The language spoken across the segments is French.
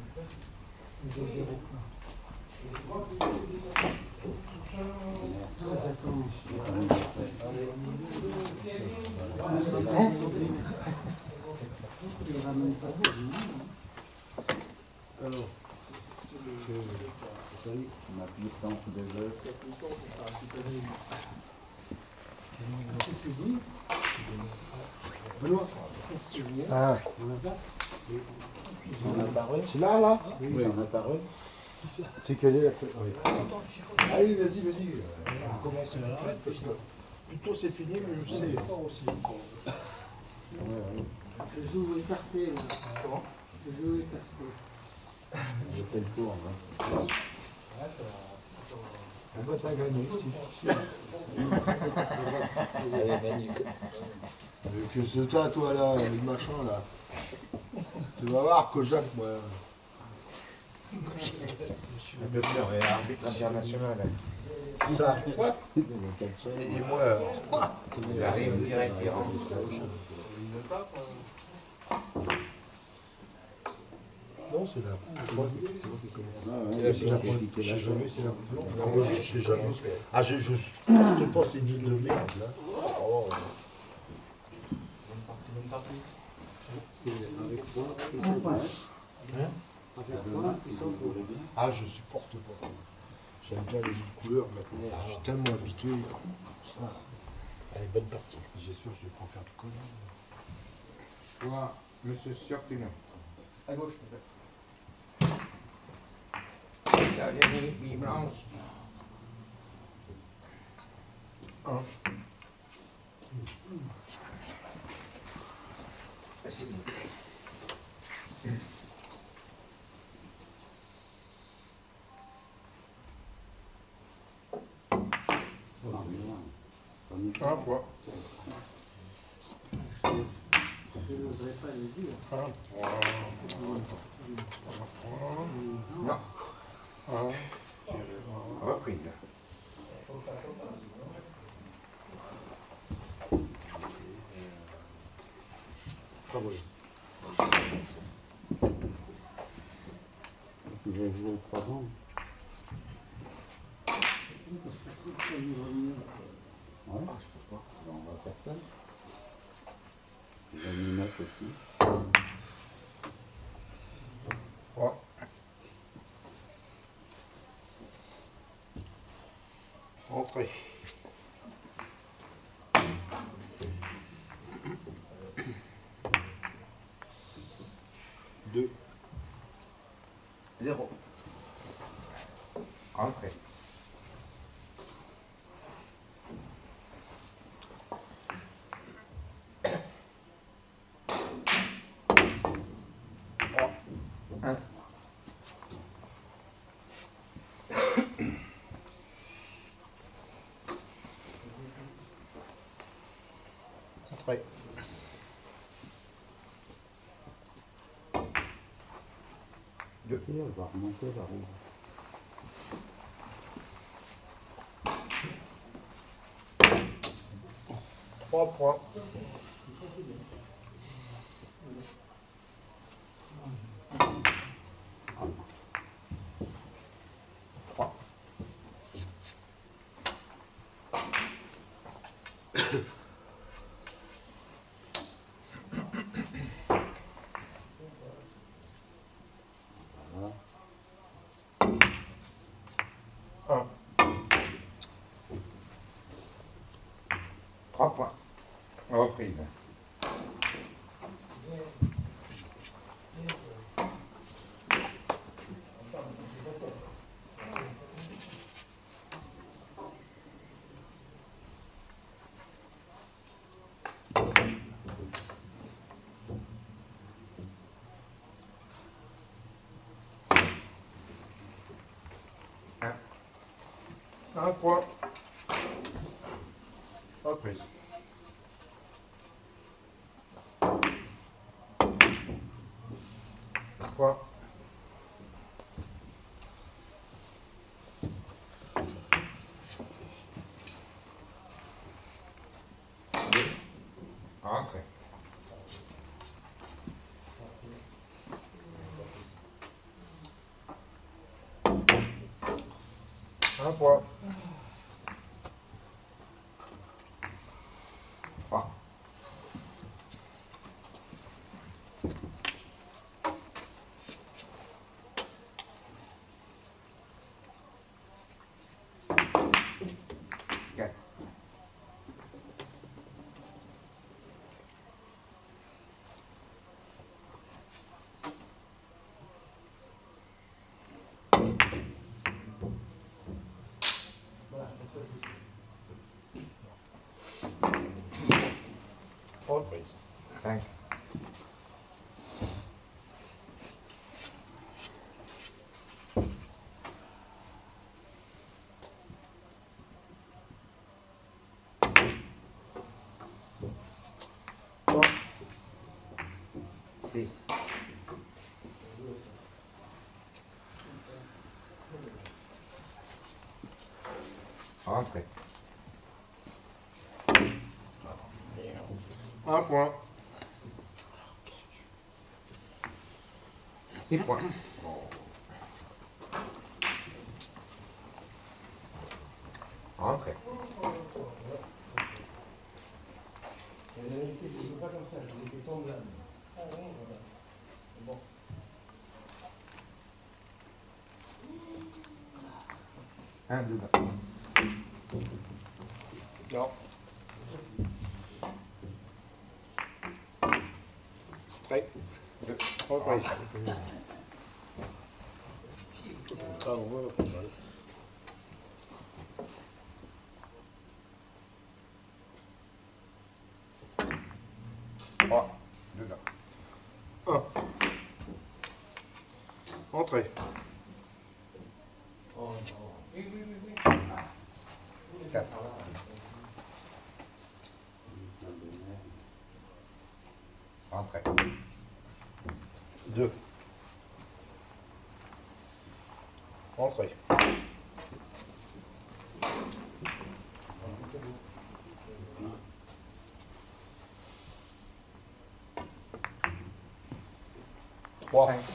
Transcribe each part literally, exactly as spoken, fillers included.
Alors, ma puissance de jeu. sa puissance, c'est ça, tout à fait. Benoît. Ah, On a parlé. c'est là, là Oui, on a parlé. C'est qu'elle est... Oui. Allez, vas-y, vas-y. On commence à la fête parce que plus tôt c'est fini, mieux c'est fort aussi. Je joue écarté. Comment? Je joue écarté. Je fais le tour. Hein. On va t'en gagner. Que c'est toi, toi, là, le machin, là. Tu vas voir que Jacques, moi... Le docteur est arbitre international. Ça, quoi? Et moi, alors, quoi? Il arrive direct, il rentre. Non, c'est la... C'est moi qui commence. Ah, ouais, C'est la première. Je sais jamais, c'est la première. Moi, je sais jamais. Ah, je, je supporte pas ces villes de merde, là. Oh. Avec moi et sans moi. Avec moi et sans moi. Ah, je supporte pas. J'aime bien les autres couleurs maintenant. Je suis tellement habitué. Ça. Allez, bonne partie. J'espère que je vais pas faire de conneries. Choix, monsieur Surpignon. À gauche, s'il te plaît. Valérie, bille blanche. Un. Facile. Un point. Je n'oserais pas le dire. Un point. Un point. Non. Un. Reprise. Bravo. Vous avez joué trois ans. Parce que je trouve que ça lui va mieux. Ouais, je sais pas. On va faire ça. J'ai mis une note aussi. Trois. Entrée. Deux. Zéro. Entrée. Un. Entrée. Deux. Et elle va remonter vers où? Trois points. Trois. Voilà. Un. Trois points. Reprise. Un. Un point. Reprise. Point. Deux. Entrée. point. Trois. Quatre. Reprise. Cinq. Trois. Six. Rentrée. Un point. Six points. Rentrée. Un dedans. Non. Prêt. Deux. Reprise. Ah non, voilà, pas mal. Trois. Dedans. Un. Entrée. Quatre. Rentrée. Deux. Entrée. Trois. Cinq.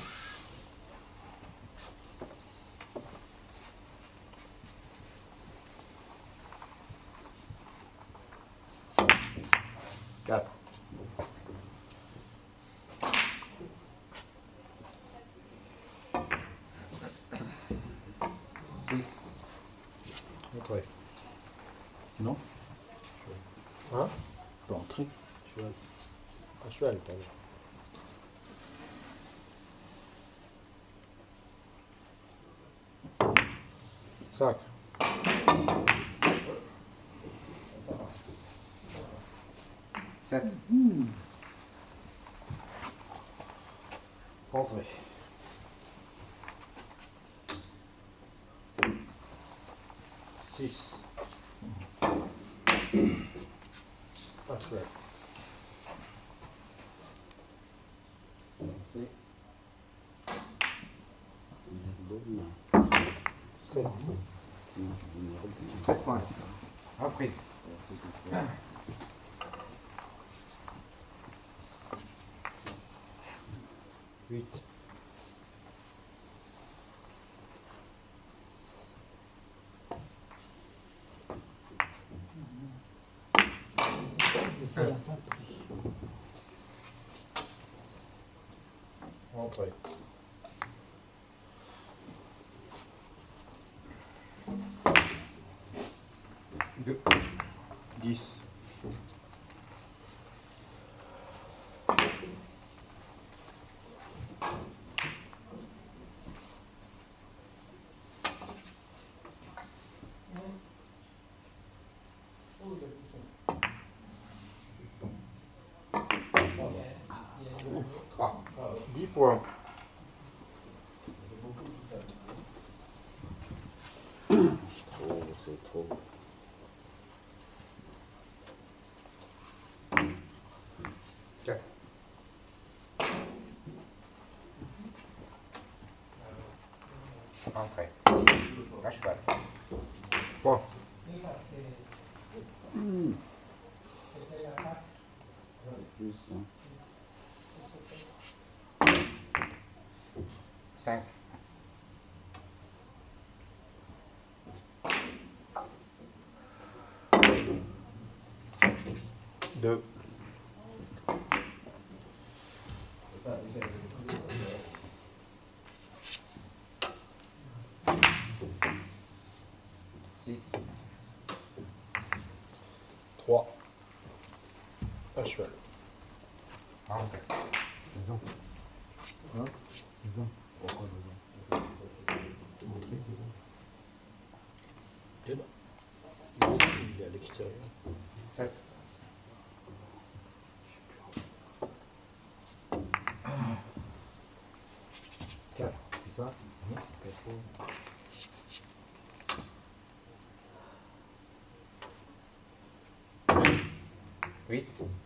Quatre. Six. Entrée. Non, Hein? pas entrer. Cheval. Un cheval, pardon. Cinq. Sept. Entrée. Six. Un cheval. C'est. Sept. Sept points. Reprise. Huit. Entrée. Deux. Dix. Trois. Dix points. Trop, c'est trop. Quatre. Entrée. À cheval. Trois. Mmh. Plus, hein. Cinq. deux. six. trois. À cheval. Entrée. Dedans. Hein? Dedans. Pourquoi dedans? Dedans. Il est à l'extérieur. sept. quatre, c'est ça? quatre. huit.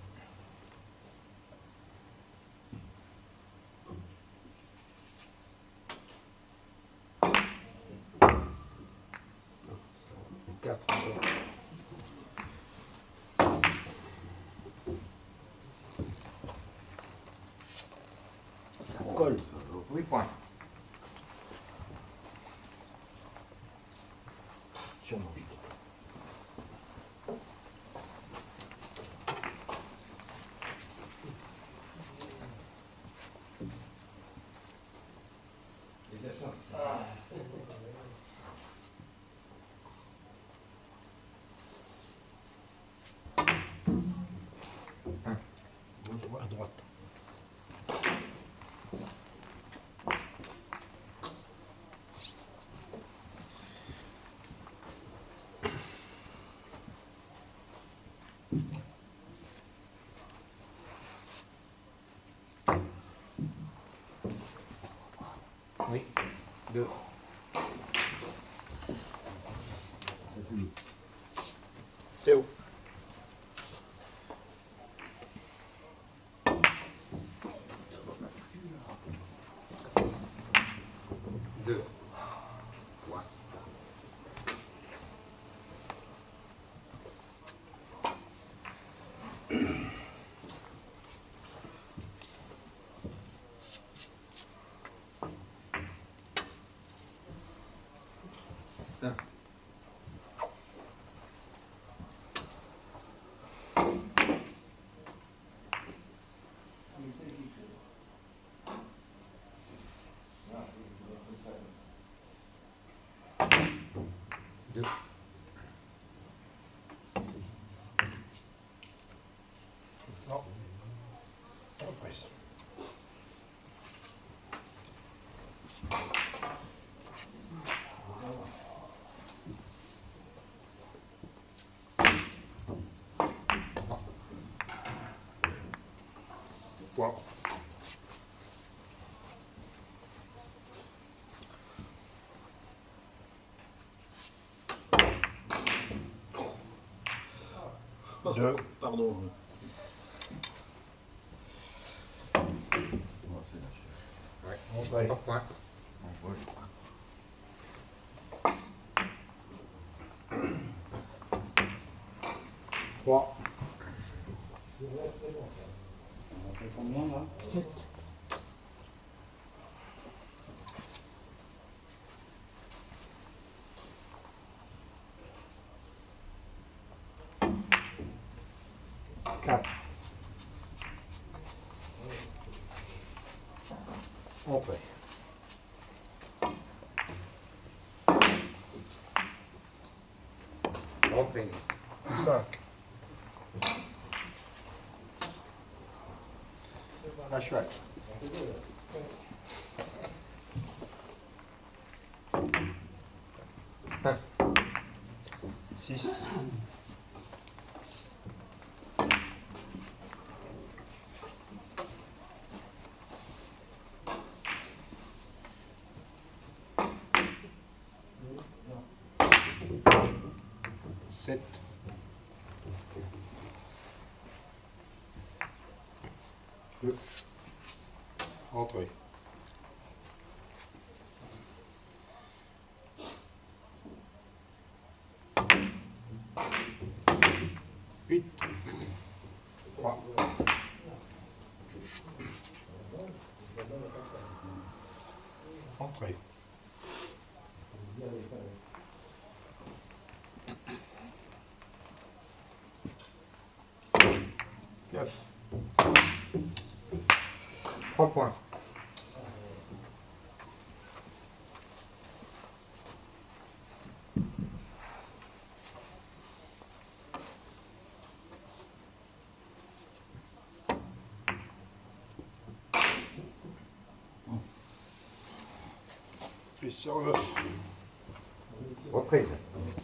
quatre. Colle. huit points. Sûrement. À droite. Oui. deux. Théo. deux. trois. un. deux. Non. Reprise. trois. deux. Pardon. Ouais. Entrée. trois points. trois. On a fait combien là? sept. quatre. Entrée. Reprise. cinq. À cheval. un. six. sept. deux. Entrée. huit. trois. Entrée. neuf. Trois points. Christian neuf. Reprise.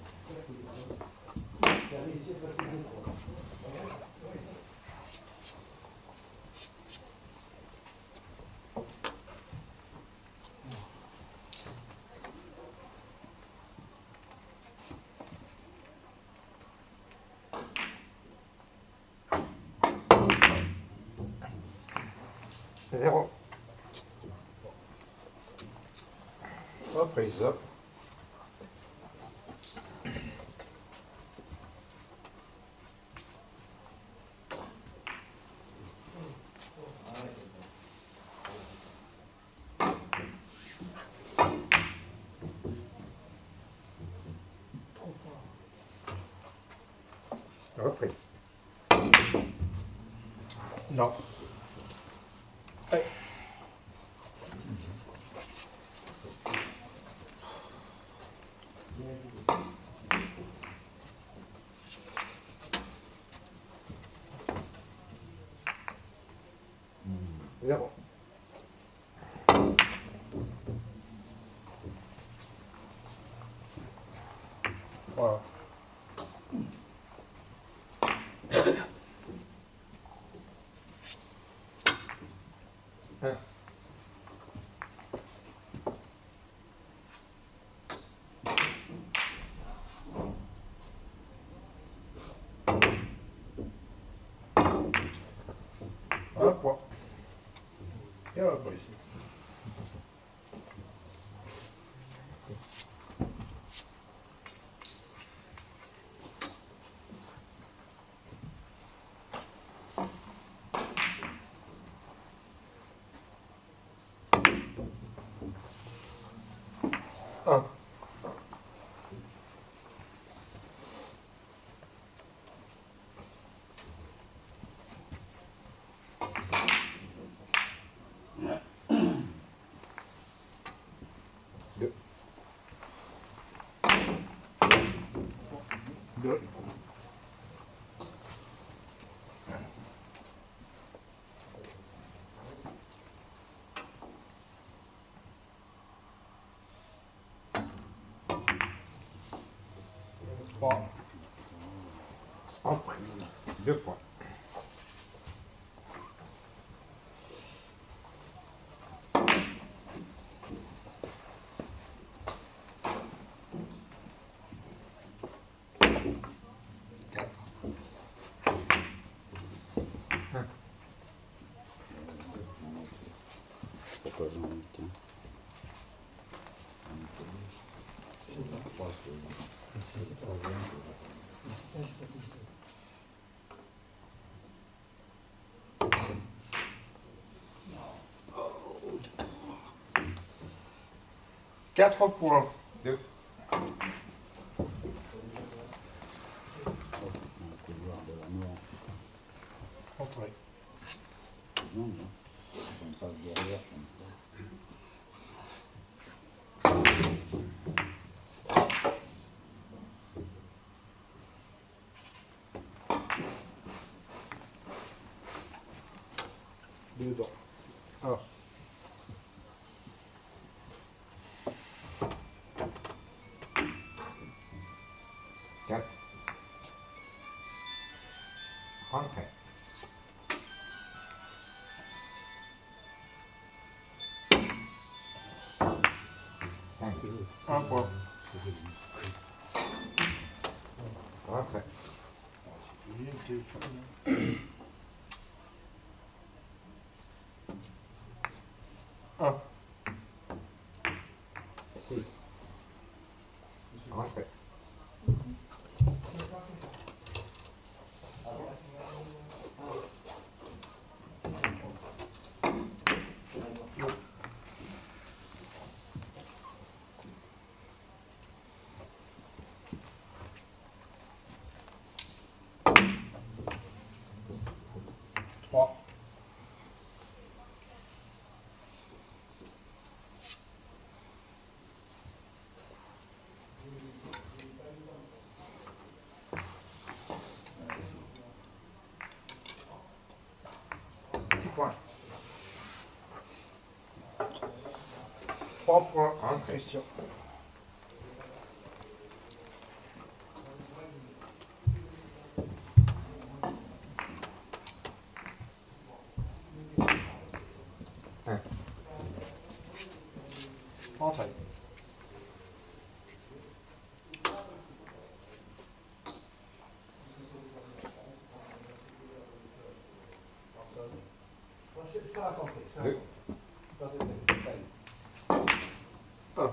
Zéro. Reprise. Reprise. Non. Allez. Zéro. Voilà. Un. Un point. Et reprise. Un. Deux. Deux. Trois. Reprise. Deux points. Quatre. Un. Pourquoi j'en ai qu'un? Quatre points. Deux. Dans le couloir de la mort. Entrée. Non, non. On passe derrière comme ça. Dedans. Un. Quatre. Rentrée. Cinq. Un point. Rentrée. C'est fini le téléphone. Un. Six. Rentrée. points. Trois points. Entrée. Christian. Un. Entrée. Je te raconte. Deux. Un.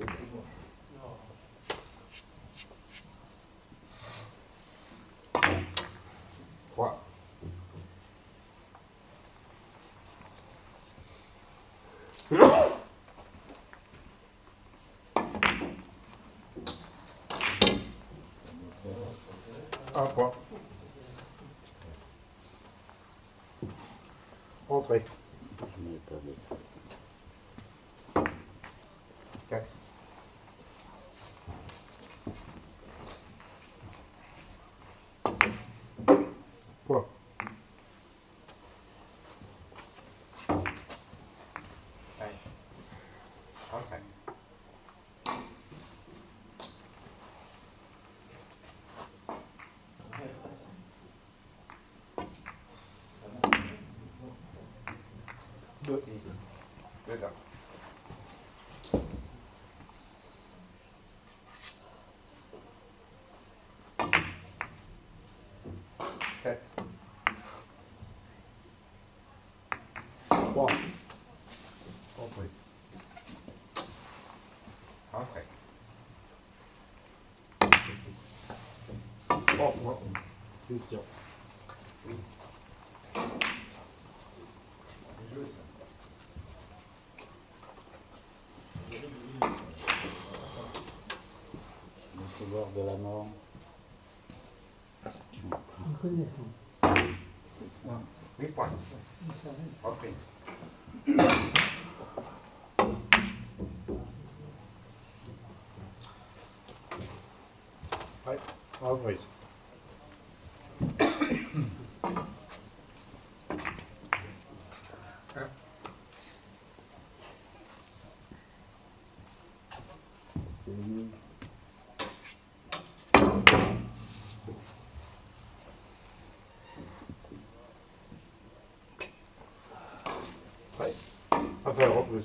Trois. Un point. Entrée. Je n'ai pas de... Quatre. Point. Cinq. Entrée. Deux. Six. Dedans. Sept. Trois. Entrée. Entrée. Trois points. Christian. Recevoir de la mort. Une connaissance. Huit points. Reprise. Ouais. Reprise. Ouais. Enfin, reprise.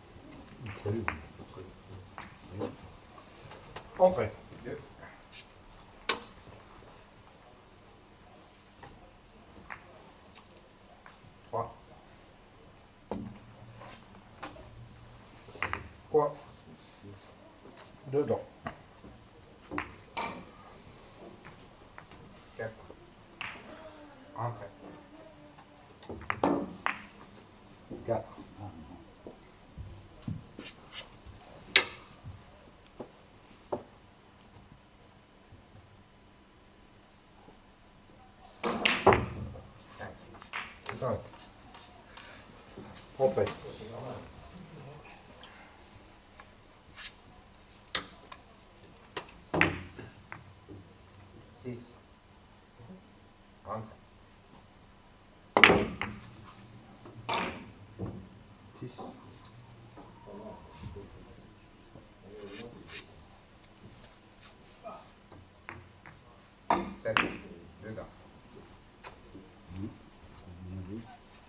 Entrée. Deux. Trois. Point. Dedans. Quatre. Entrée. Quatre. Ah, Cinq. Cinq. Entrée. Six. Entrée. six. Sept. Dedans. Mmh. Bien vu.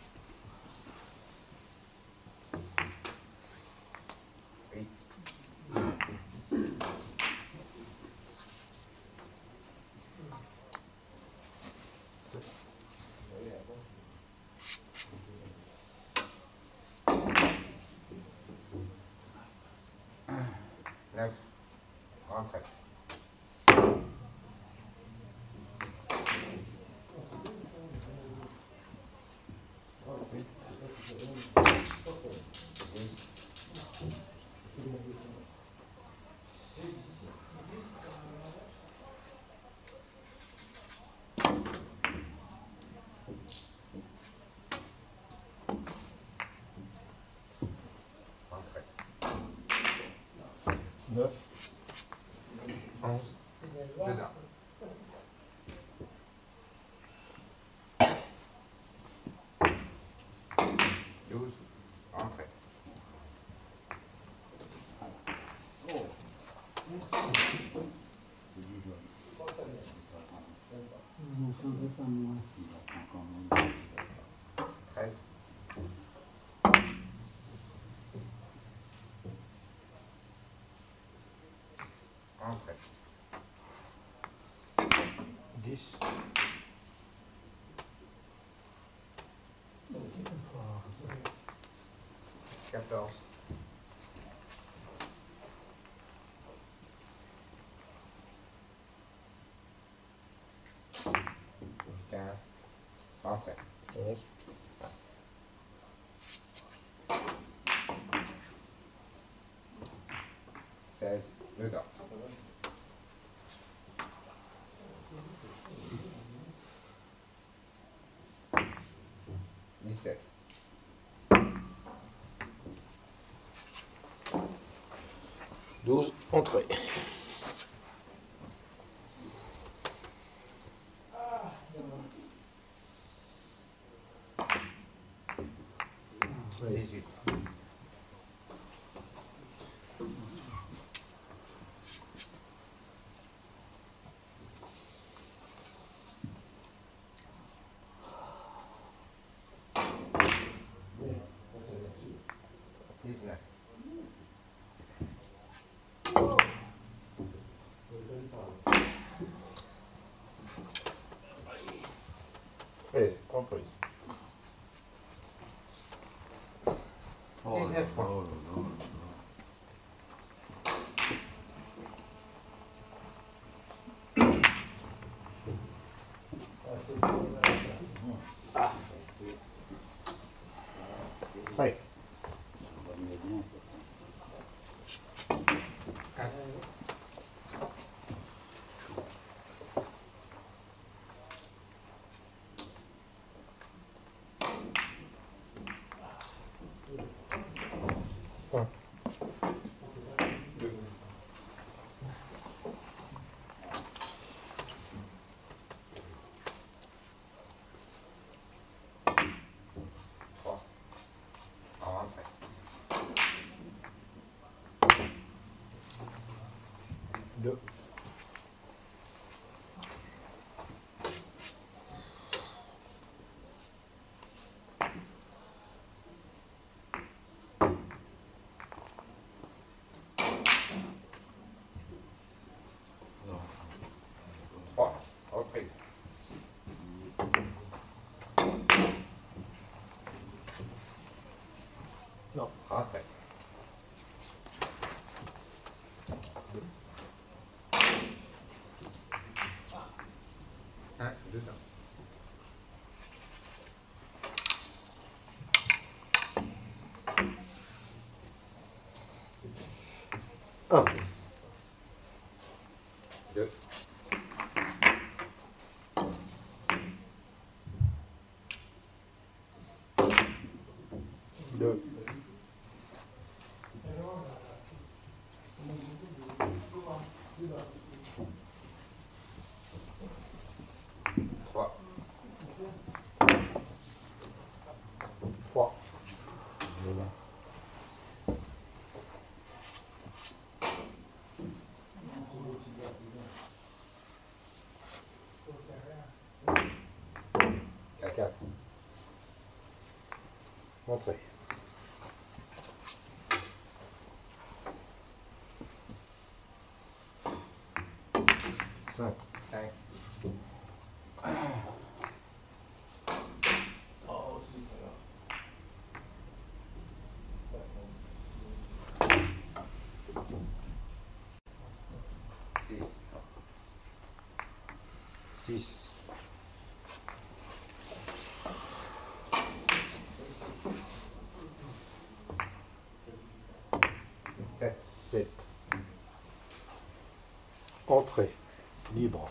Huit. Neuf. Entrée. Dix. Entrée. Neuf. Onze. Dedans. Ne changez pas moi. treize. Entrée. dix. quatorze. quinze. Entrée. onze. seize. Dedans. dix-sept. douze. Entrée. dix-huit. dix-neuf. treize. Comprise. Oh là dix-neuf points. là là là là. Ouais. Ça va mieux bien. un. trois. En entrée. deux. Non. trois. Reprise. Non. Entrée. un. Dedans. un. deux. deux. trois. trois. quatre. Entrée. cinq. cinq. six. six. sept. sept. Entrée. Libre.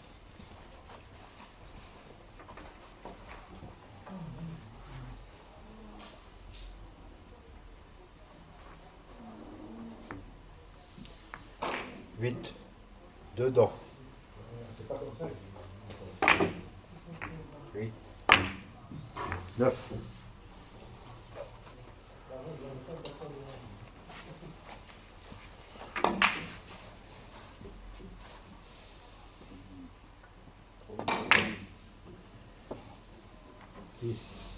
huit. Dedans. huit. neuf. dix.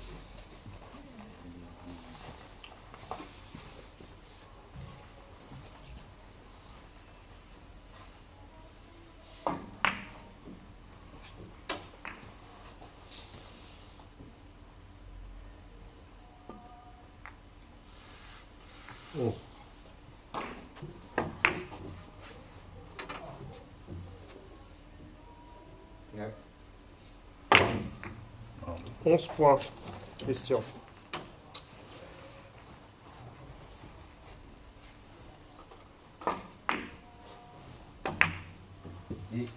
onze. neuf, onze points, Christian. dix.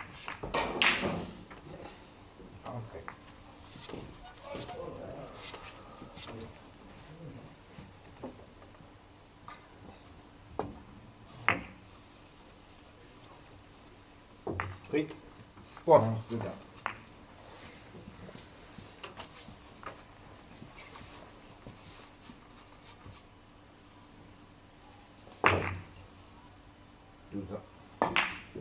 Entrée. Oui. Point. Dedans. douze ans.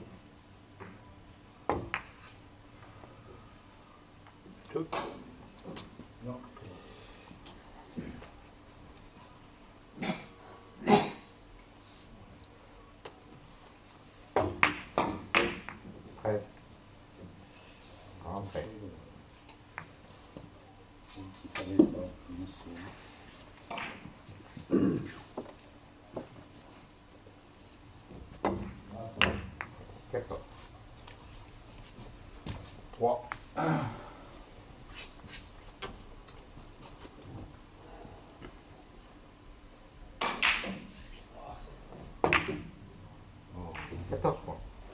Hop. Non. treize. Entrée. Il fallait pas commencer. quatorze. trois. quatorze points.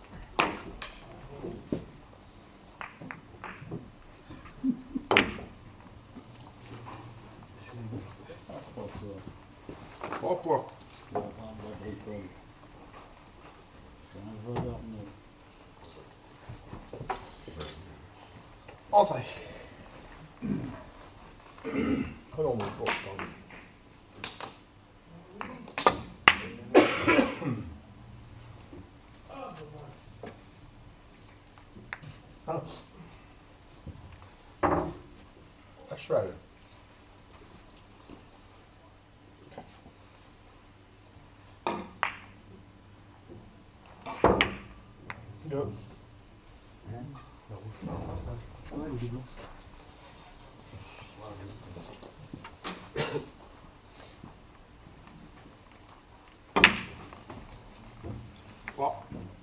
trois points. La vente agricole. C'est un voleur né. Entrée. Ah non, mais bon, pardon. Ah. À cheval. Deux. Ouais, il est blanc. trois.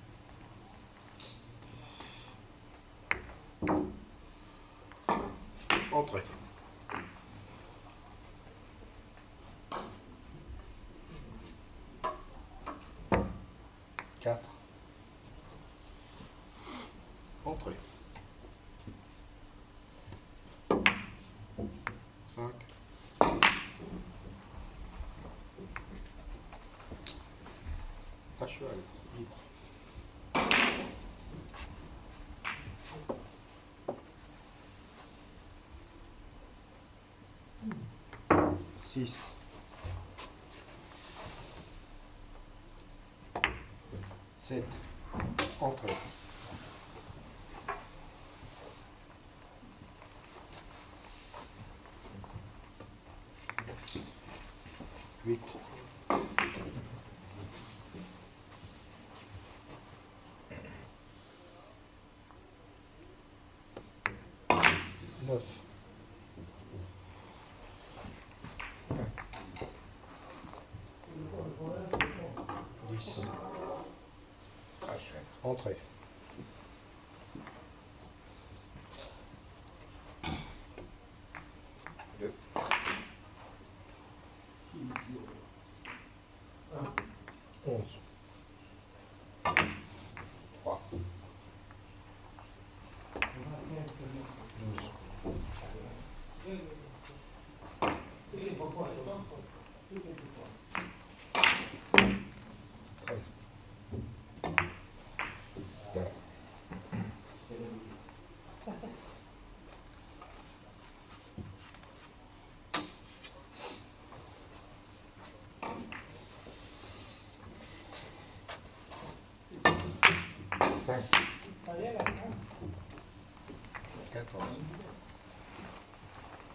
Entrée. quatre. Entrée. cinq. À cheval. six. sept. Entrée. huit. neuf. dix. À cheval. Entrée. deux. onze. trois. douze. treize. quatre. cinq. quatorze.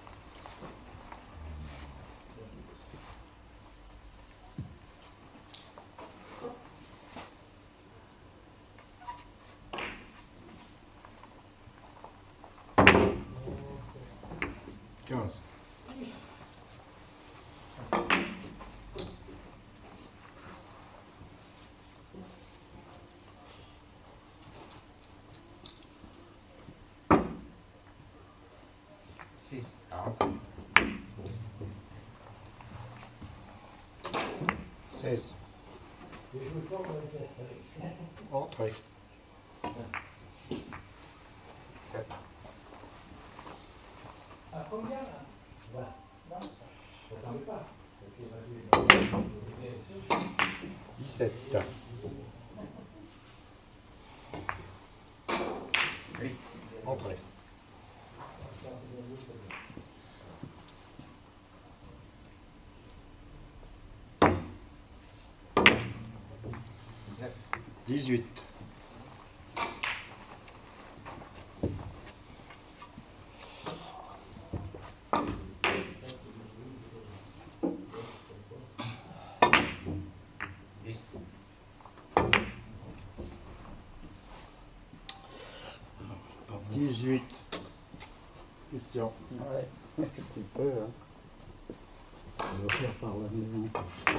six. Entrée. seize. Entrée. sept. À combien là? dix-sept. huit. Entrée. neuf. dix-huit. dix. dix-huit. Question. Ouais, un petit peu, hein. On va faire par la maison.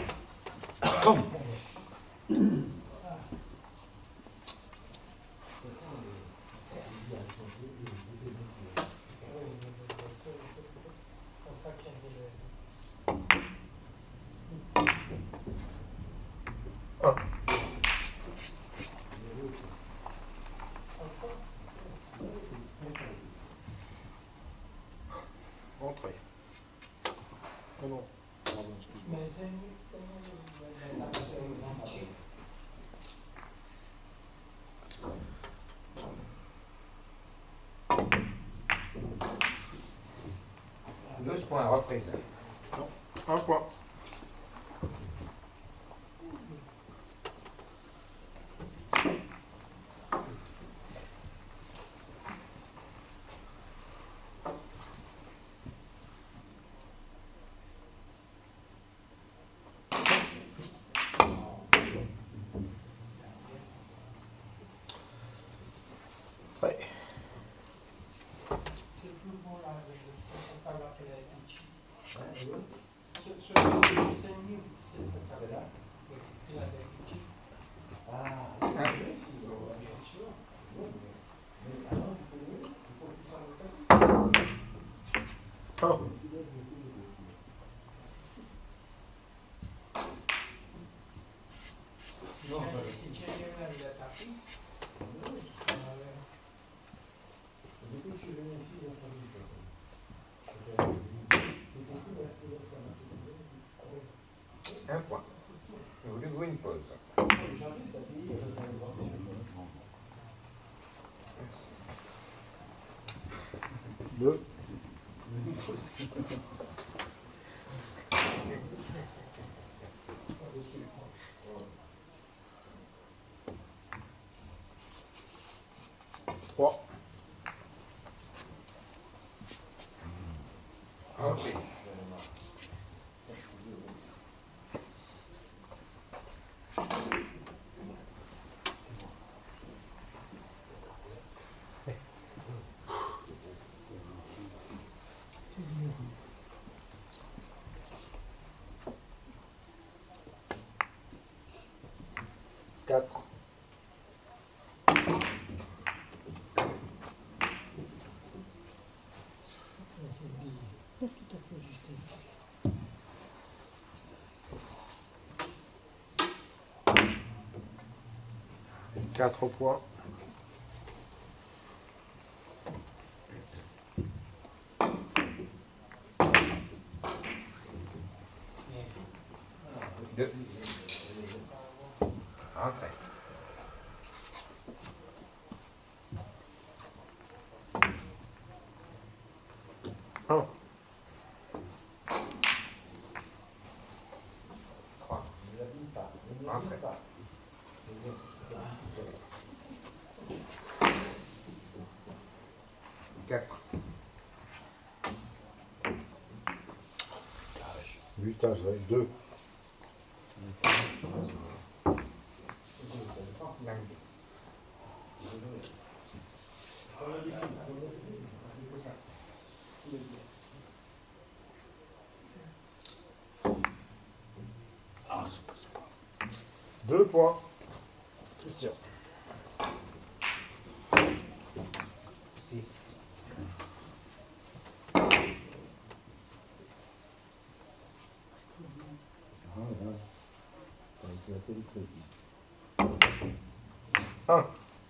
un. Entrée. Ah non. Pardon, excuse-moi. Mais c'est mieux, c'est mieux. douze points, reprise. Non. Un point. Prêt. C'est plus beau là, c'est pas là qu'elle a été cheap. Ce c'est mieux, c'est pas là. Il a été cheap. un. Non, si quelqu'un il a tapé. Un point. Je voulais vous une pause. Deux. Trois. Reprise. Quatre. Pas tout à fait juste. Quatre points. deux. Entrée. un. trois. Entrée. quatre. Putain, je vais deux. cinq. Deux points. Christian. six. Tu as fait le truc. un.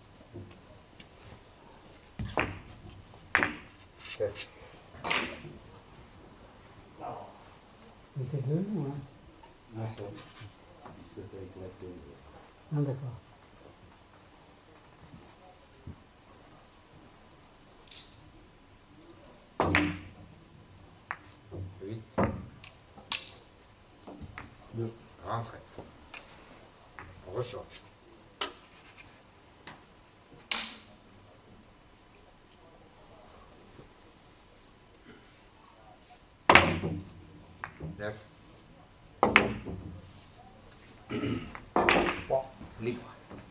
sept. Il était deux ou un? Non, ça. Puisque tu as éclaté. Ah, d'accord. huit. deux. Rentrez. On ressort. neuf. trois. Libre.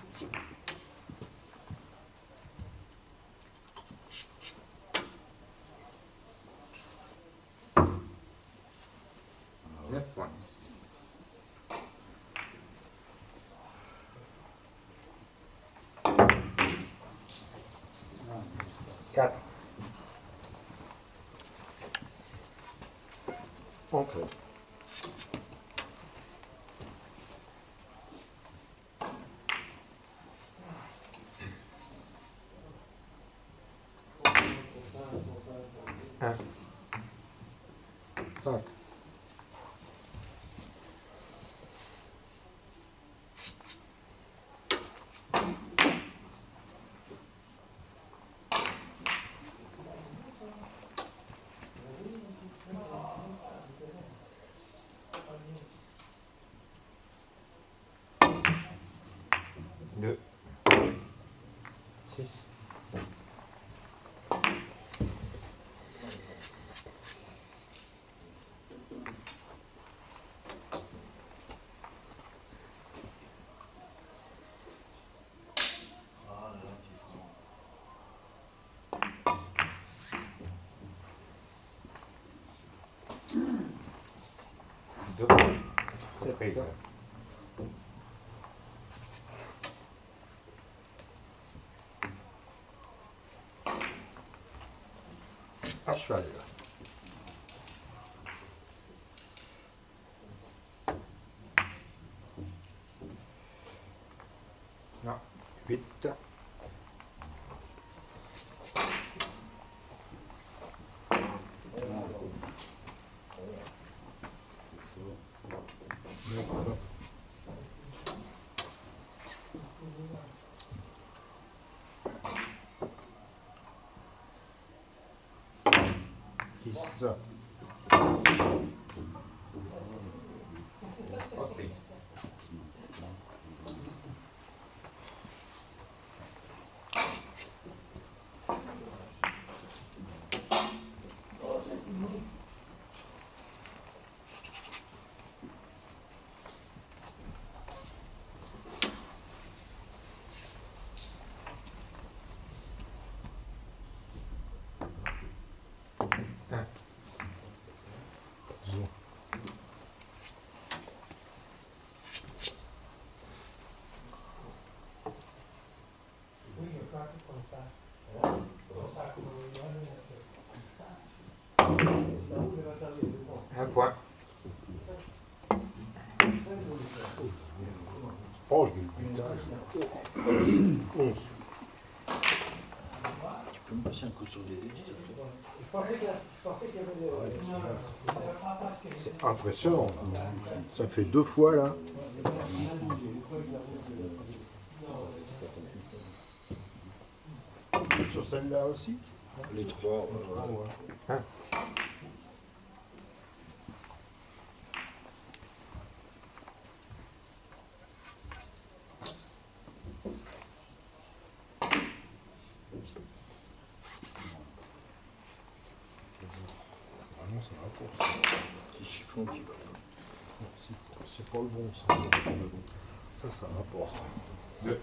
neuf points. quatre. Entrée. un. cinq. deux. six. deux. Reprise. À cheval. Non. huit. dix. Reprise. un. Zéro. Oui, je crois que comme ça. Comme ça, comme on un point. Oh, il y a eu du butage. onze. Tu peux me passer un coup sur les dés, s'il te plaît? Je pensais qu'il y avait des... Ouais, Non, non, ça va pas passer. C'est impressionnant. Ça fait deux fois là. Sur celle-là aussi. Les trois. Ah ouais. un. Ah non, ça rapporte. Petit chiffon qui va. Non, c'est- c'est pas le bon ça. Ça, ça rapporte. deux.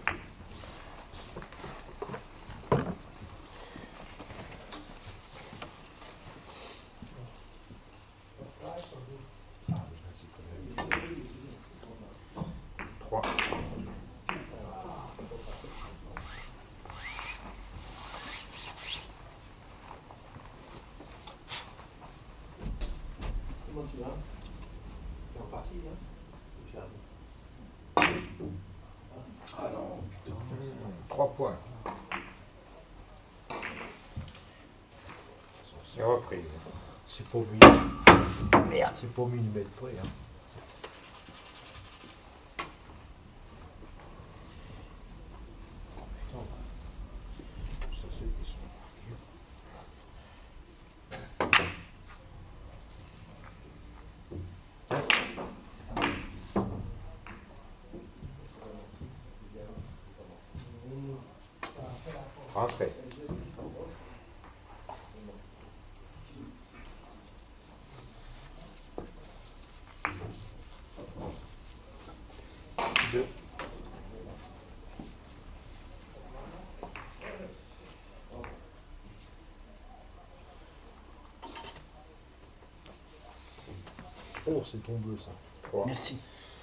Là, c'est pas la vie. trois. Comment tu vas? Tu es en partie, là? Tu as... trois points. Et reprise. C'est pas mis. Merde, c'est pas millimètre près. Hein. Ça c'est qu'ils sont marqués. Rentrée. Deux. Oh, c'est ton bleu ça. Trois. Merci.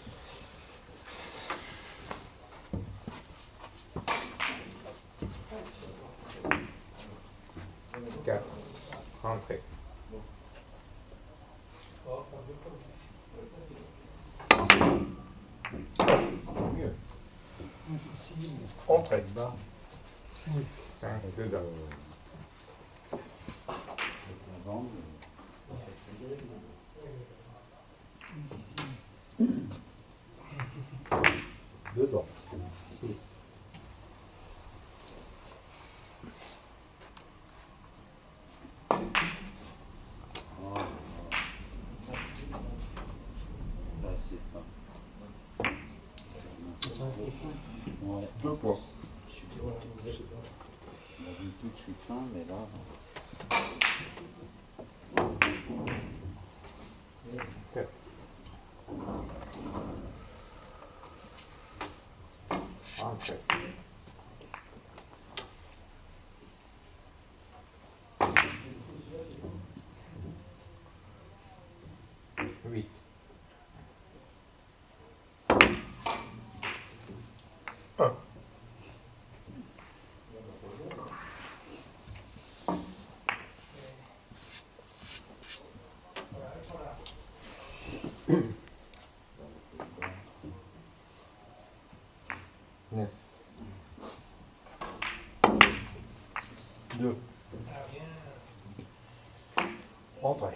Quatre. Rentrée. Mieux. Entrée. Bas. Cinq. Dedans. Avec la bande. Dedans. six. Oh, là, c'est pas. Ouais. Deux points. D'habitude, je suis fin, mais là. Sept. Rentrée. Huit. Un. Neuf. Deux. Entrée.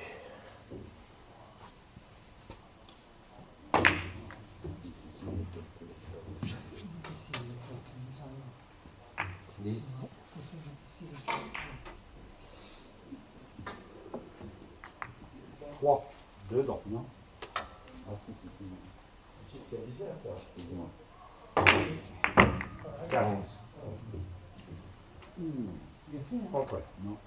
Dix. Trois. Dedans. Non. Ah, si, si, si. Excuse-moi. Quarante. Entrée. Non.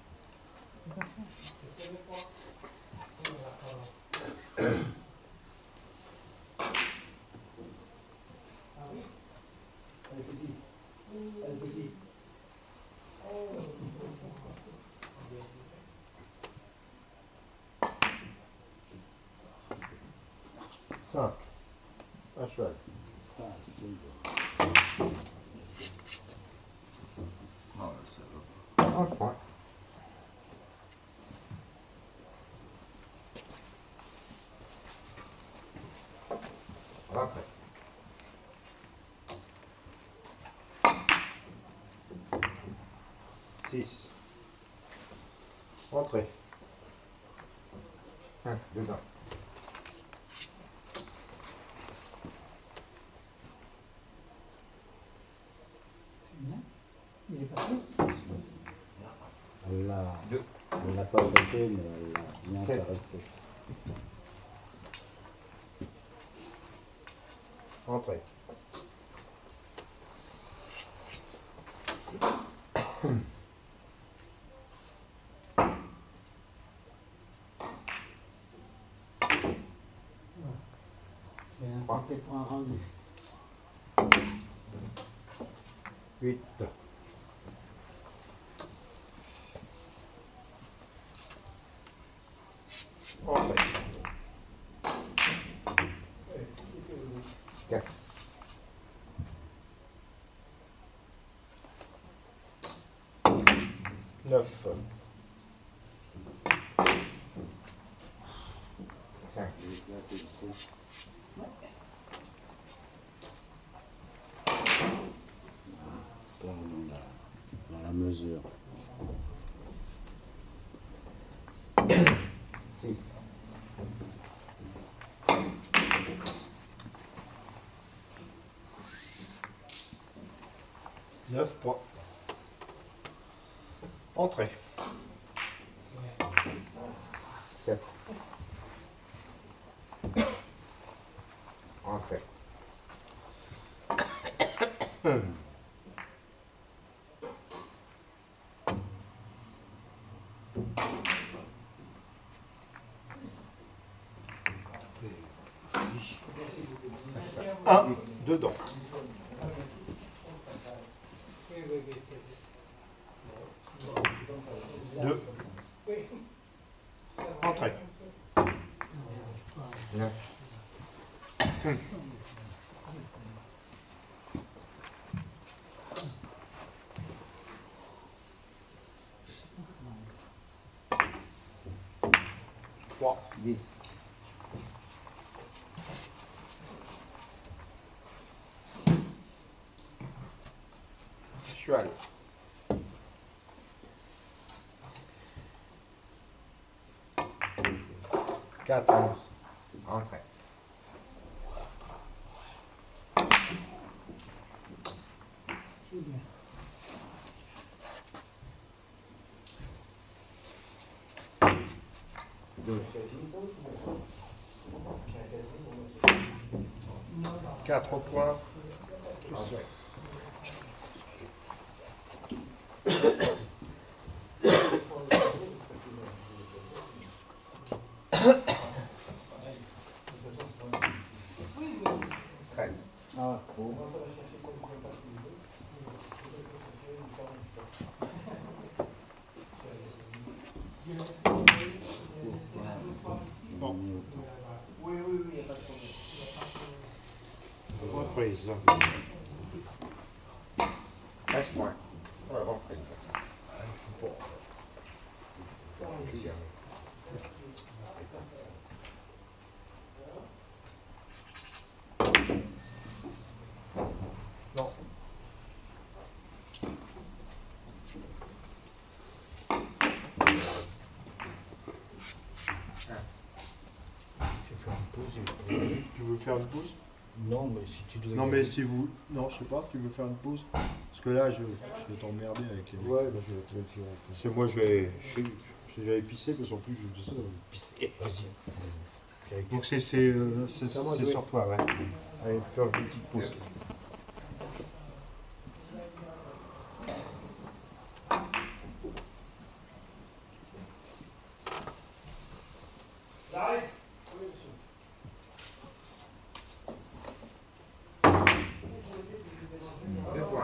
Cinq. Un cheval. Ah, c'est bon. Ah, ça va. onze points. Rentrée. Six. Entrée. Un. Dedans. Il est parti. Elle l'a. Deux. Elle l'a pas arrêté, mais elle l'a bien Sept. caressé. Entrée. C'est un petit point rendu. Huit. Entrée. Quatre. Neuf. Cinq. J'ai éclaté le coup. Plein mesure. six, neuf points. Entrée. sept, entrée, un, dedans. Oui, oui, oui, c'est deux, entrée. neuf, trois, dix, cheval. quatre, onze, entrée, douze, quatre points. entrée, treize, Ah, trop. Non. Oui, oui, oui, il n'y a pas de problème. Reprise. treize points pour la reprise. Non. Tu veux faire une pause? Non, mais si tu dois. Non, mais si vous. Non, je sais pas, tu veux faire une pause? Parce que là, je, je vais t'emmerder avec les mecs. Ouais, bah, je vais te le dire. C'est moi, je vais. Je je- j'avais pissé, parce qu'en plus, je dis ça, je vais pisser. Vas-y. Donc, c'est c'est, euh, c'est- C'est à moi de c'est jouer. sur toi, ouais. Allez, faire une petite pause. deux points,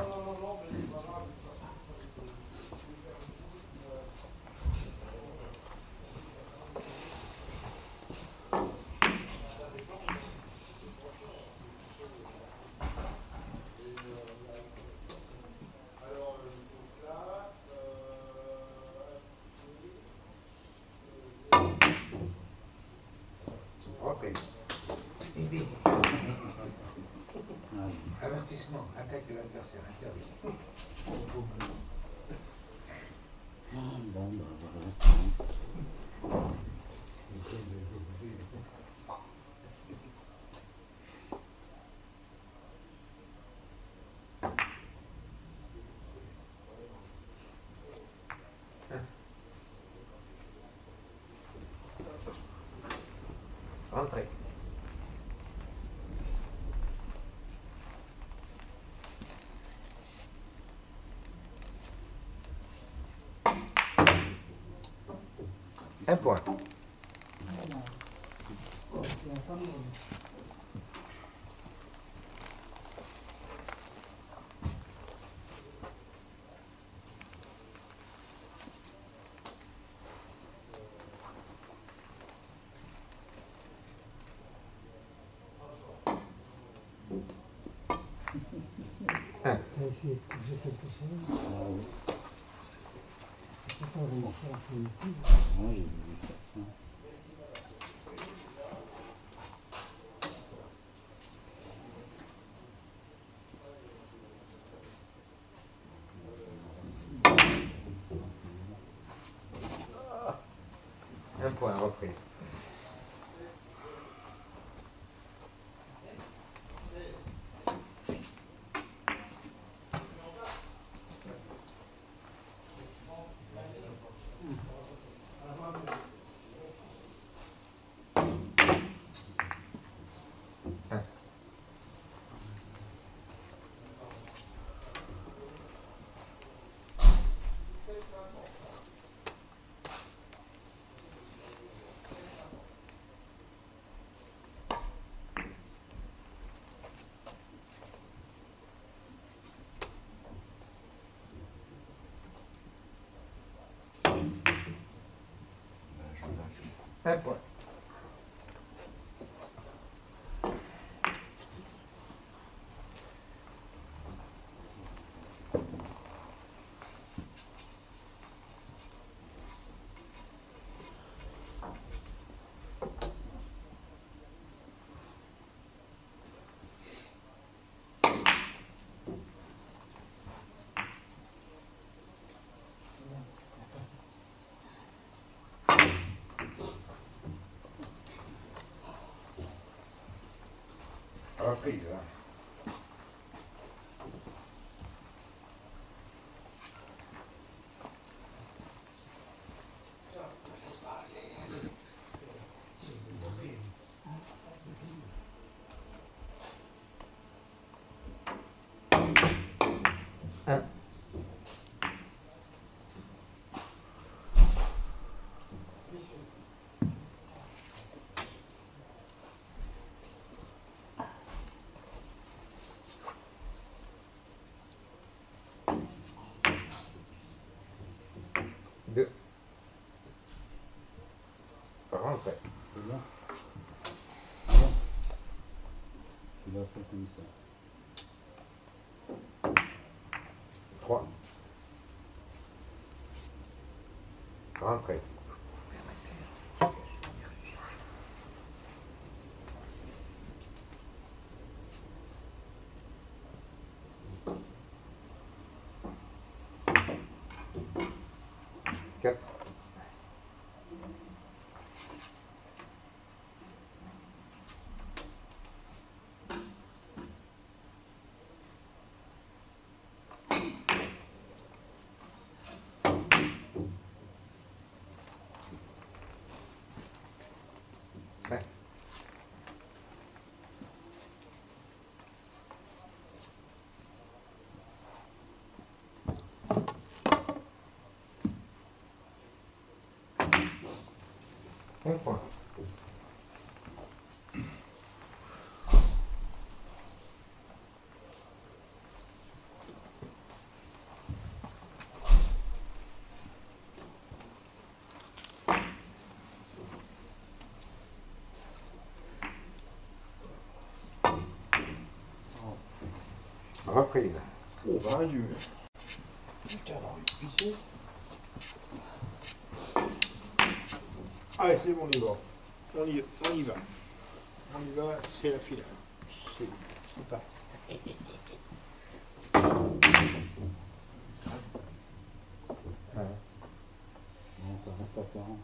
reprise. Avertissement, attaque de l'adversaire interdit. Ah, bon, bah, voilà. Entrée, un point, un, T'as essayé de poser quelque chose? Je sais pas, on va faire un peu. Ouais, j'ai vu ça. point, reprise. Un point. Reprise. Un. Deux. Rentrez. C'est bien. Bien. Tu l'as fait comme ça. Trois. Rentrez. Quatre. Cinq. Cinq points. Reprise. Oh, ben Dieu. Putain, alors, ici. Allez, c'est bon, on y va. On y, on y va. On y va, c'est la finale. C'est c'est parti. Non, ça reste à quarante.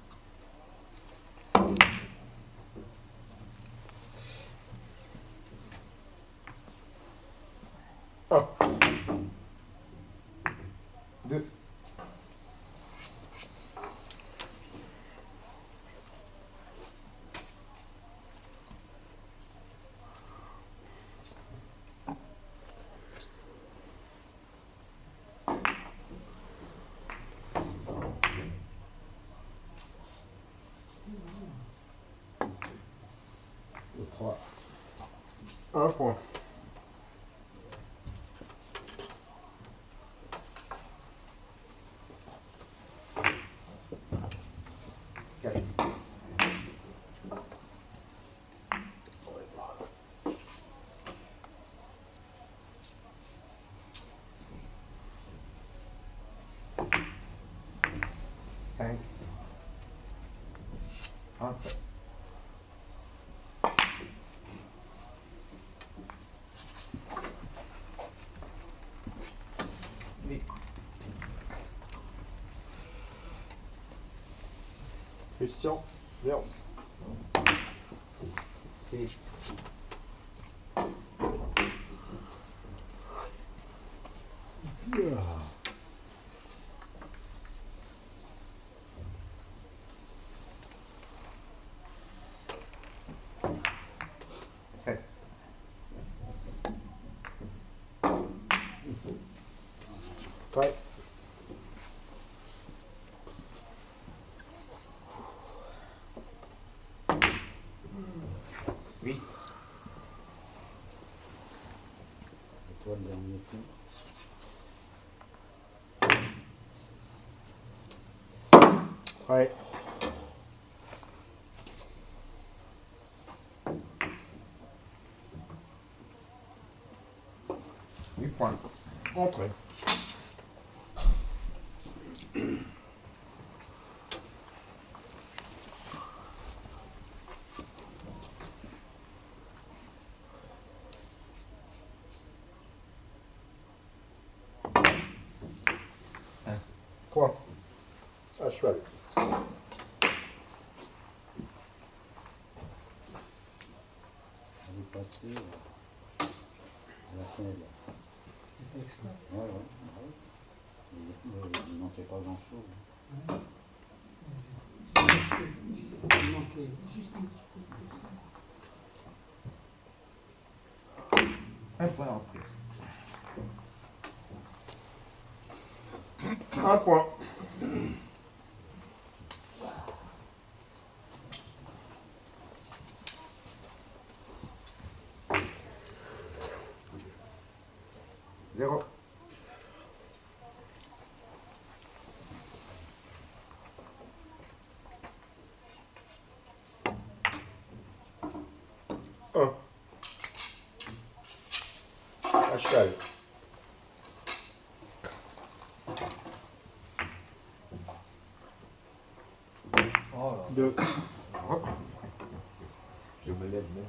Un. Deux. Trois. Un point. Quatre. Cinq. Rentrez. Huit. Christian, merde. six, Yeah. sept, Prêt. huit, Et toi, le dernier coup. Prêt. huit points. Entrée. Un. Point. À cheval. Elle est passée euh, à la pelle. C'est pas exprès. Ouais, ouais, ouais. Il, il, il n'en fait pas grand chose. Il manquait juste un petit peu de ça. Un point de reprise. Un point. zéro. Un. À cheval. Oh là. Deux. Je me lève même.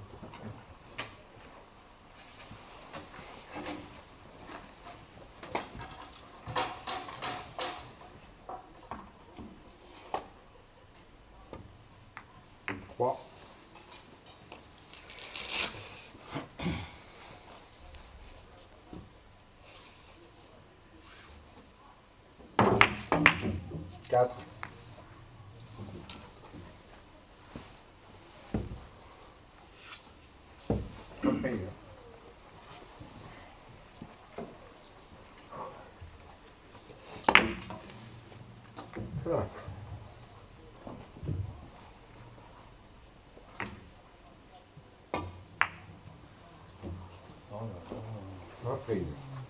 Trois. Quatre. Reprise. Cinq. Oh là là. Reprise.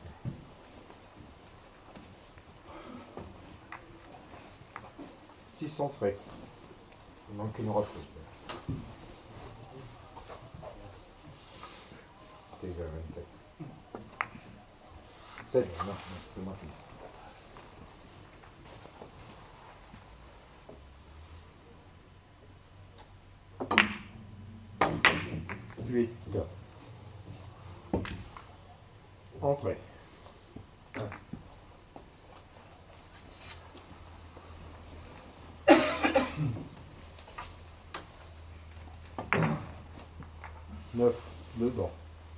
Six entrées. Il manque une reprise. Déjà vingt-quatre. Sept. Non, c'est moi qui. Huit. Entrée. Neuf. Dedans.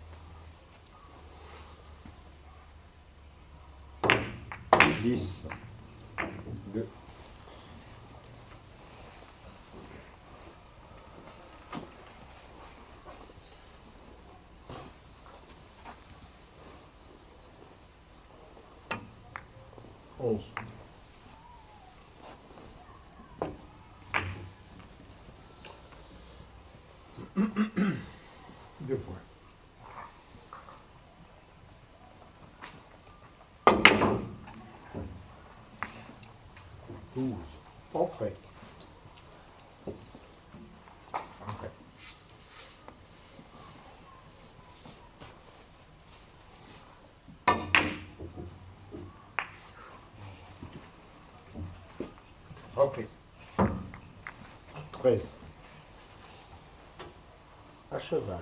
Dix. deux. Onze. Deux points. Douze. Entrée. Entrée. Reprise. Treize. À cheval.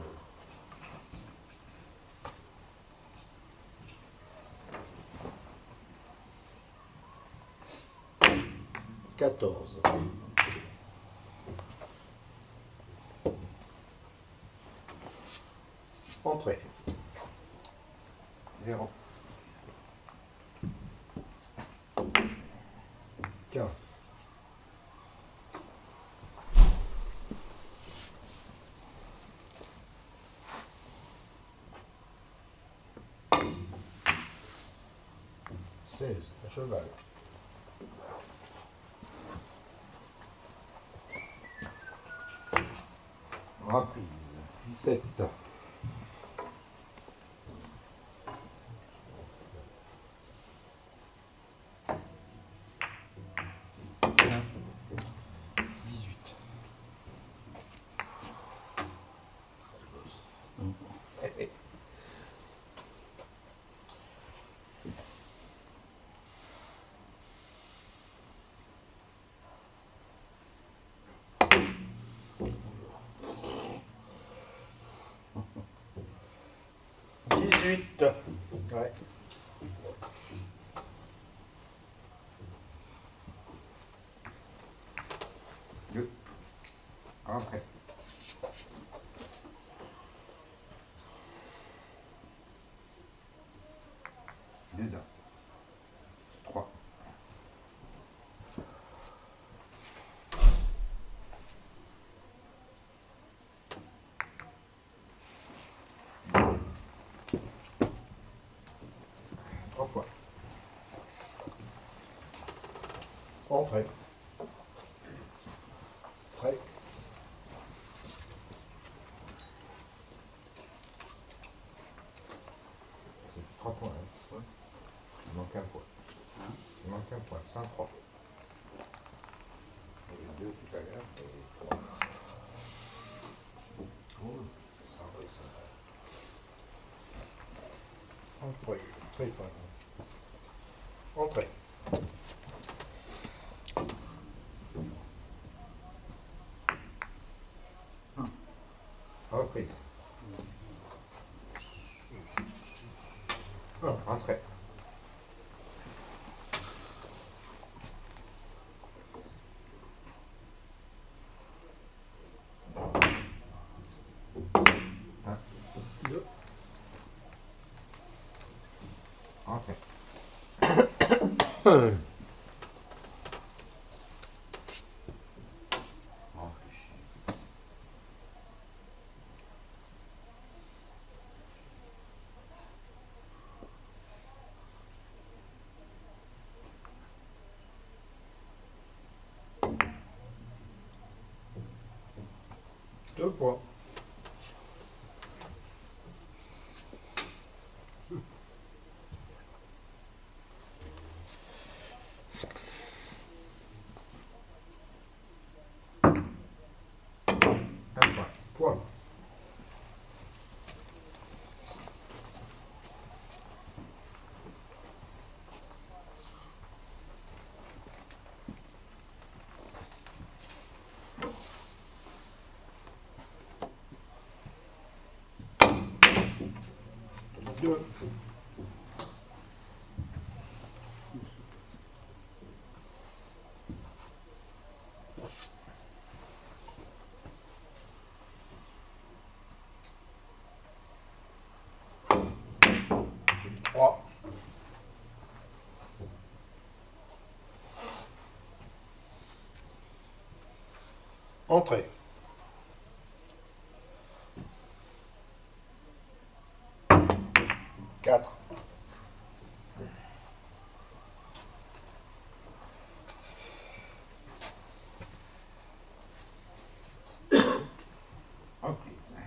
Quatorze. Entrée. Zéro. quinze. seize, à cheval. Reprise. dix-sept. dix-huit. Sale gosse. dix-huit. Ouais. Deux. Entrée. Dedans. Trois. Trois fois. Entrée. Entrée. C'est trois points. Hein. Il manque un point. Hein? Il manque un point. cent trois. Il y avait deux tout à l'heure et trois. Ça va, ça va. Entrée. Entrée, pardon. Entrée. Reprise. un. Entrée. Un. deux. Entrée. Oh, fais chier. Deux points. Un point. Point. Deux. Trois. Entrée. Quatre. Reprise.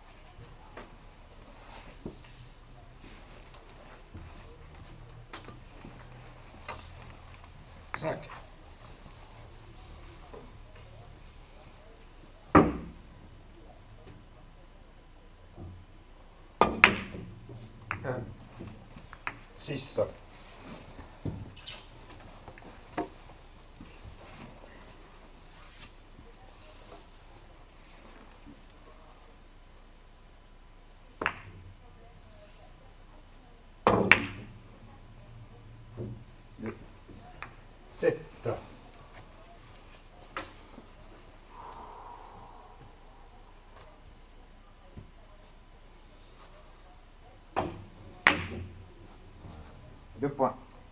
Cinq. Un. Six. Deux. Sept. Deux points.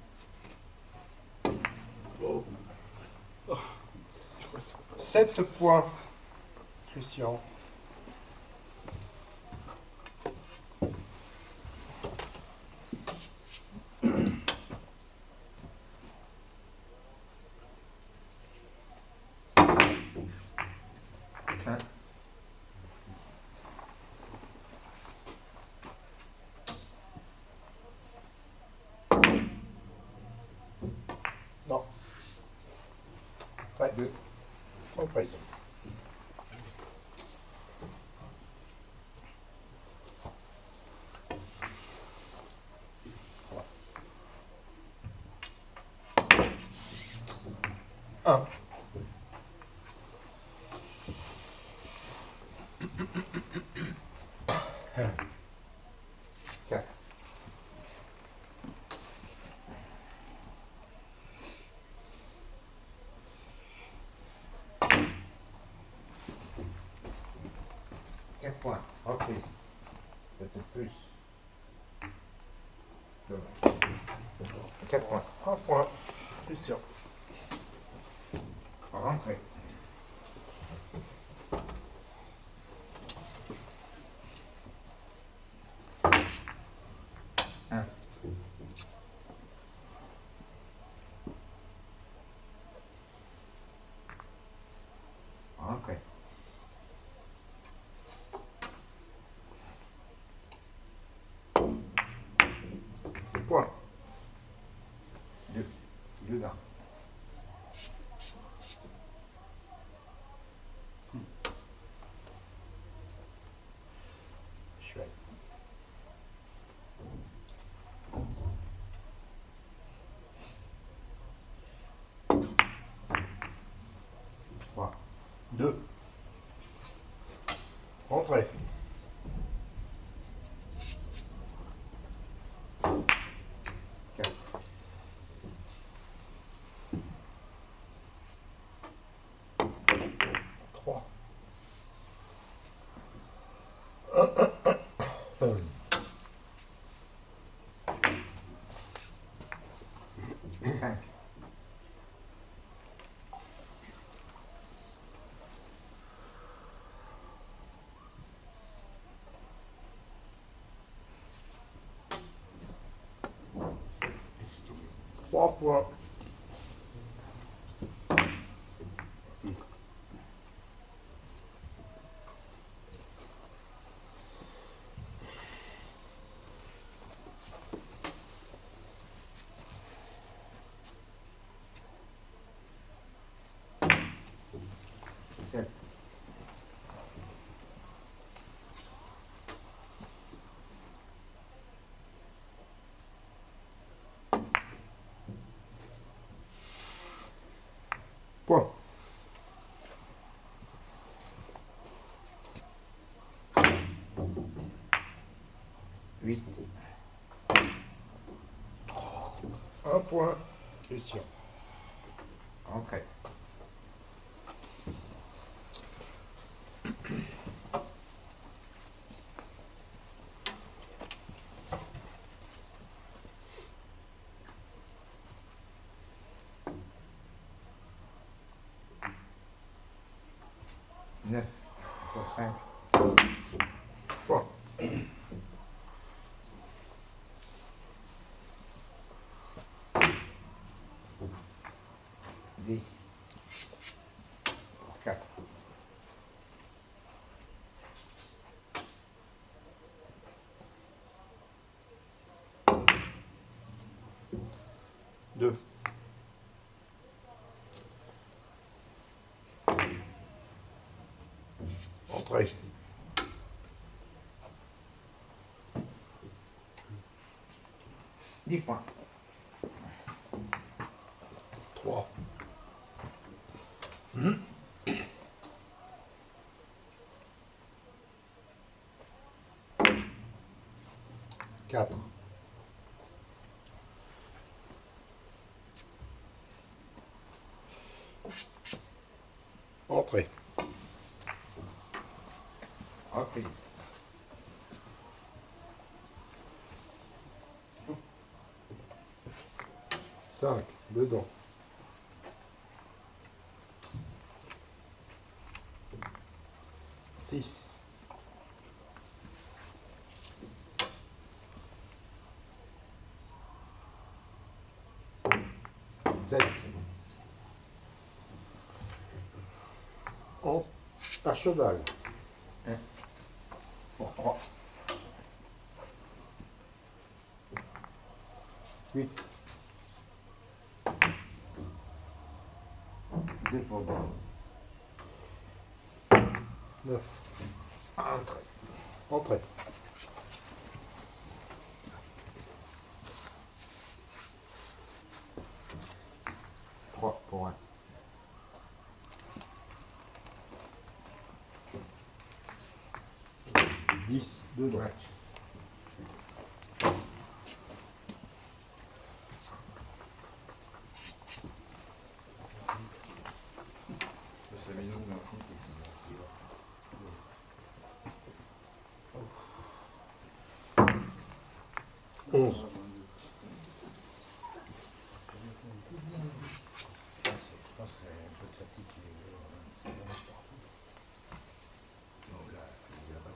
Sept points. Christian. Un. Non. Ouais. Deux. En prise. Un. Quatre. Quatre points. Reprise. Peut-être plus. Dommage. Quatre points. Un point. Christian. Rentrée. Un. Rentrée. Point. Deux. Deux gars. Je suis allé. Trois. Deux. Entrée. Quatre. Trois. Cinq. Trois points. Six. Sept. Point. Huit. Un point. Christian. Rentrée. Neuf. Pour cinq. Point. Dix. Pour quatre. Deux. Entrée. Dix points. Trois. Quatre. Entrée. Reprise. cinq, dedans. six. sept. En, à cheval. Pour trois. huit. Deux pour deux. neuf. Entrée. Entrée. Trois pour un. dix, dedans. Ouais. Ça met nous, merci. onze. Je pense que un peu de fatigue qui est c'est bon partout. Non, là, il y a pas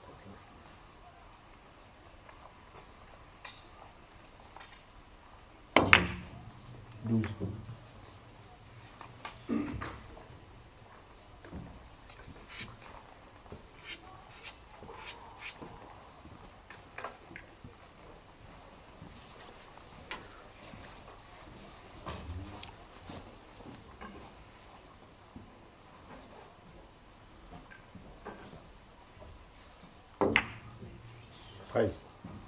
trop. douze. treize.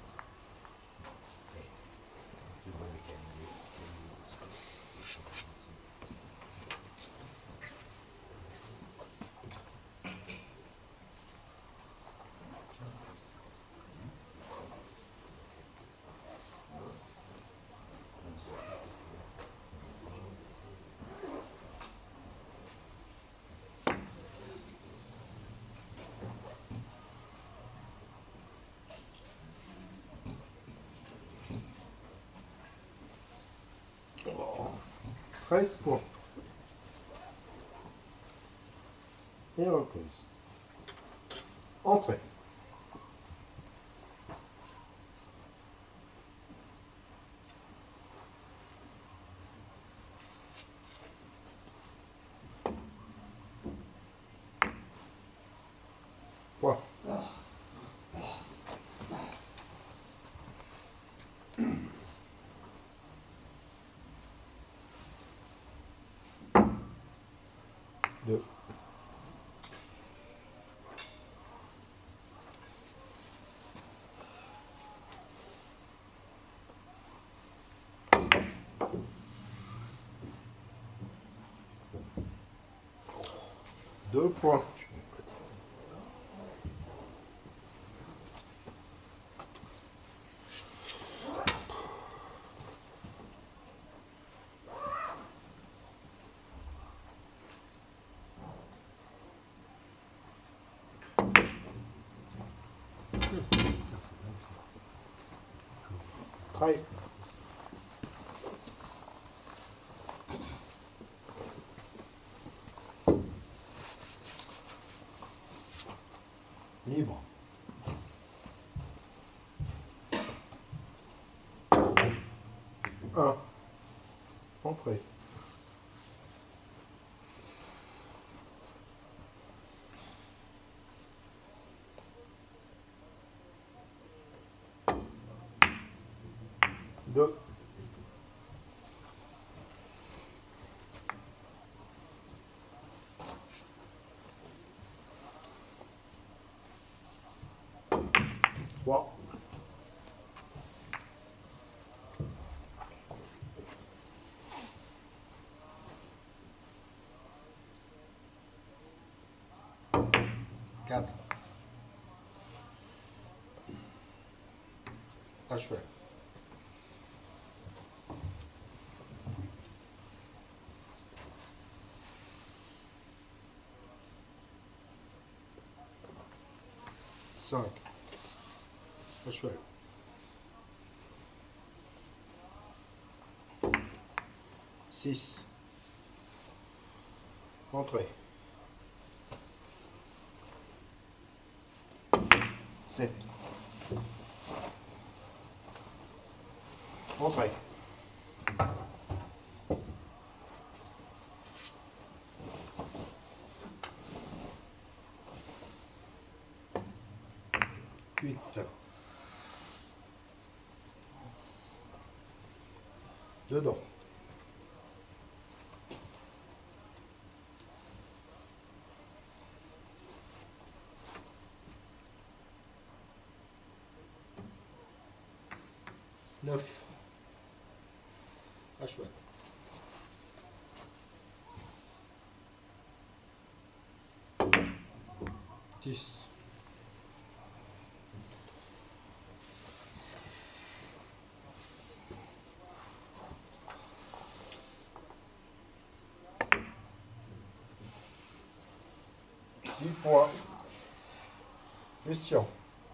treize points. Et reprise. Entrée. Point. Deux. Deux points. Trail. Libre. Un. Entrée. Deux. Trois. Quatre. À cheval. Cinq. À cheval. six. Entrée. sept. Entrée. huit. Dedans. neuf. À cheval. dix. dix points. Question.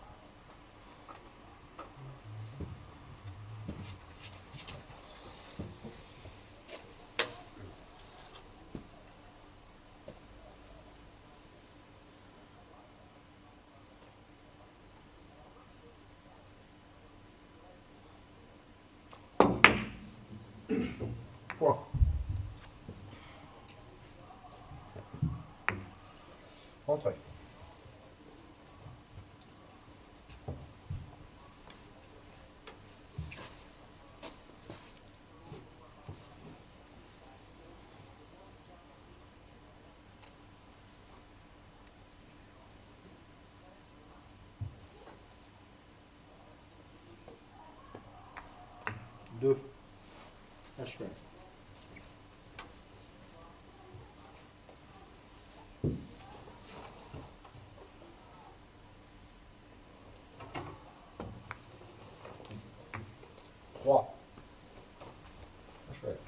Point. Entrée. deux. À cheval. trois. À cheval.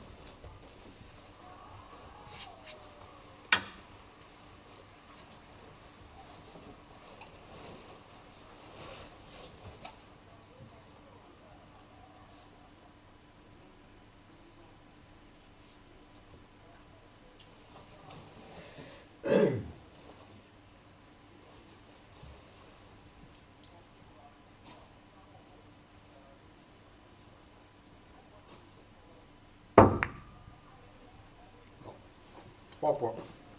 trois points.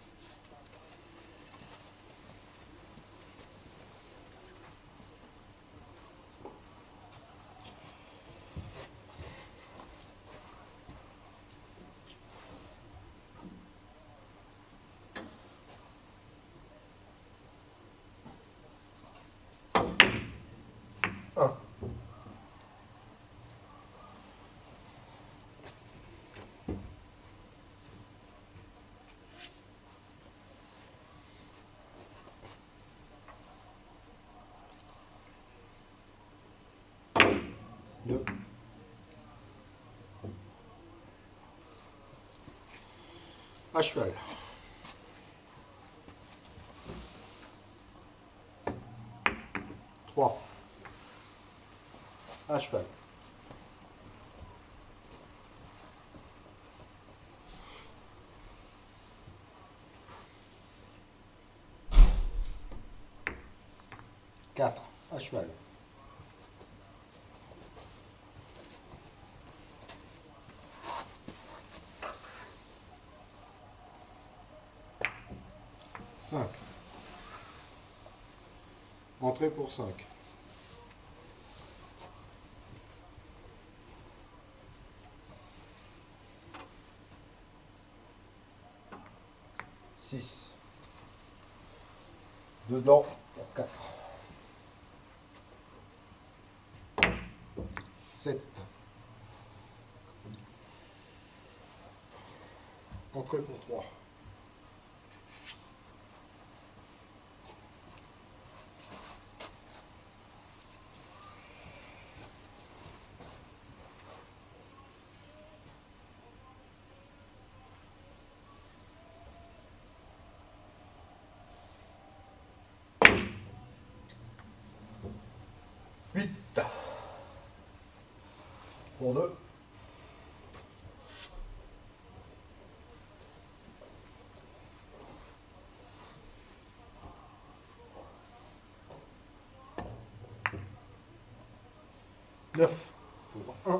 un. deux. À cheval. trois. À cheval. quatre. À cheval. cinq. Entrée pour cinq. six. Dedans pour quatre. sept. Entrée pour trois. huit. Pour deux. neuf pour un.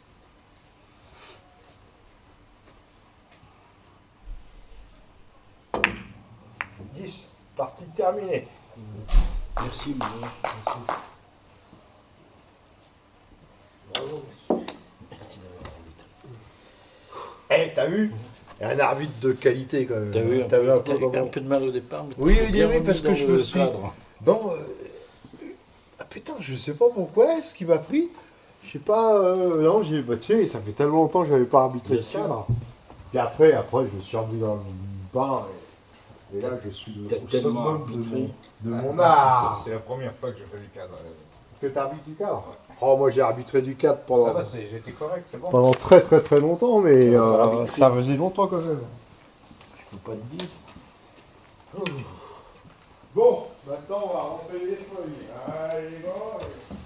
dix. Partie terminée. Merci, Louis. Bravo. Merci d'avoir arbitré. Eh, t'as vu? Un arbitre de qualité quand même. T'as vu, un, T'as peu, vu un t'as peu eu comment- un peu de mal au départ, mais Oui, t'as oui, bien oui, remis parce que dans je le me suis. cadre. Non. euh, Ah putain, je sais pas pourquoi, ce qui m'a pris. Je sais pas. euh, Non, j'ai. Bah, tu sais, ça fait tellement longtemps que j'avais pas arbitré Bien de sûr. cadre. Puis après, après, je me suis remis dans le bain. Et, et là, je suis le T'as au tellement summum de arbitré. mon, de Ah, mon moi, art. c'est- C'est la première fois que je fais du cadre. euh. Que t'arbitres du cadre? Oh, moi j'ai arbitré du cadre pendant, Ça va, c'est- j'étais correct, c'est bon. pendant très très très longtemps, mais Ça va euh, arbitré. ça faisait longtemps quand même. Je peux pas te dire. Bon, maintenant on va remplir les feuilles. Allez, bon.